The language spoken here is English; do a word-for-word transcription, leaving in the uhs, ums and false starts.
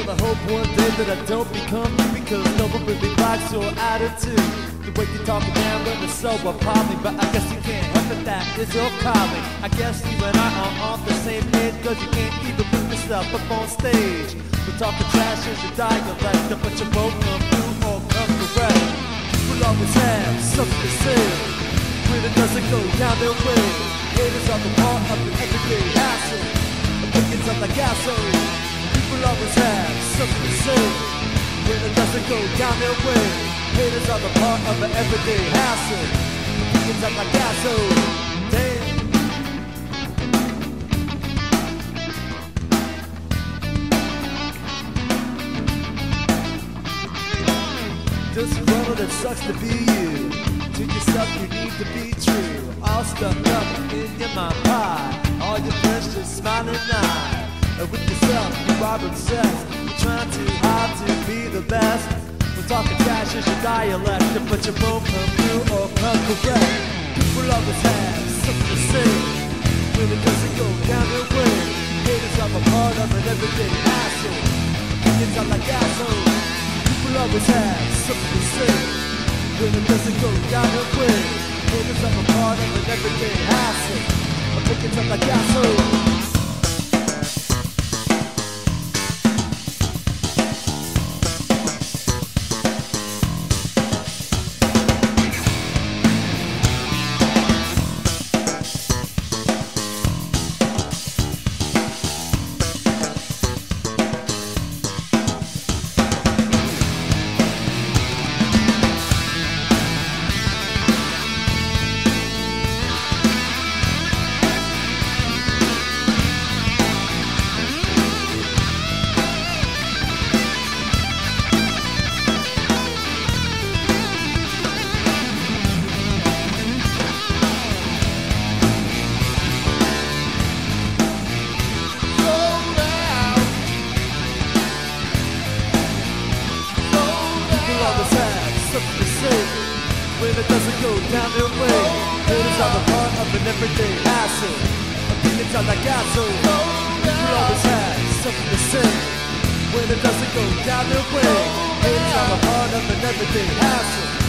Well, I hope one day that I don't become you, because no one really likes your attitude. The way you talk down when it's so appalling, but I guess you can't help it, that is your calling. I guess you and I are on the same page, cause you can't even put yourself up on stage. We're talking trash as your dialect, but you won't come through or come correct. We'll always have something to say when it doesn't go down their way. Haters are the part of the everyday hassle. Opinions are like gasoline. People always have something to say when it doesn't go down their way. Haters are the part of the everyday hassle. Opinions are like gasoline. Damn. This world, it sucks to be you. To yourself you need to be true. All stuck up in your mind pie. All your friends just smiling eye. And with yourself you are obsessed. You're trying too hard to be the best. We're talking trash as your dialect, but you won't come through or come correct. People always have something to say when it doesn't go down their way. Haters are a part of an everyday hassle. Opinions are like assholes. People always have something to say when it doesn't go down their way. Haters are a part of an everyday hassle. Opinions are like assholes. Something to say when it doesn't go down their way. Haters are the part of an everyday hassle. Opinions are like gasoline. People always have something to say when it doesn't go down their way. Haters are the part of an everyday hassle.